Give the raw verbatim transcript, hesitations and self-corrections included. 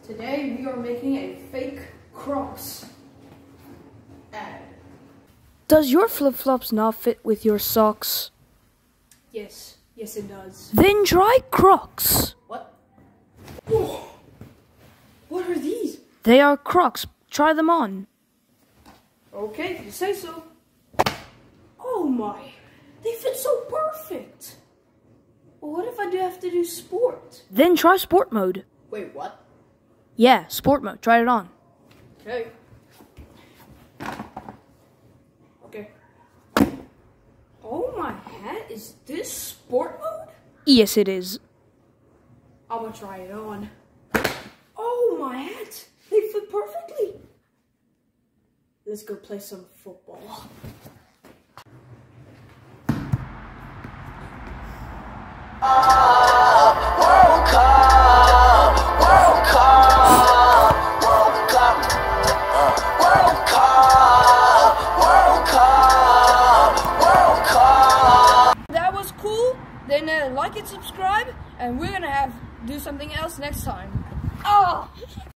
Today we are making a fake Crocs ad. Does your flip-flops not fit with your socks? Yes, yes it does. Then try Crocs. What? Whoa. What are these? They are Crocs. Try them on. Okay, if you say so. Oh my, they fit so perfect. Well, what if I do have to do sport? Then try sport mode. Wait, what? Yeah, sport mode. Try it on. Okay. Okay. Oh my hat, is this sport mode? Yes, it is. I'm gonna try it on. Oh my hat, they fit perfectly. Let's go play some football. World Cup, World Cup, World Cup, World Cup, World Cup, World Cup. That was cool. Then uh, like and subscribe, and we're gonna have do something else next time. Oh.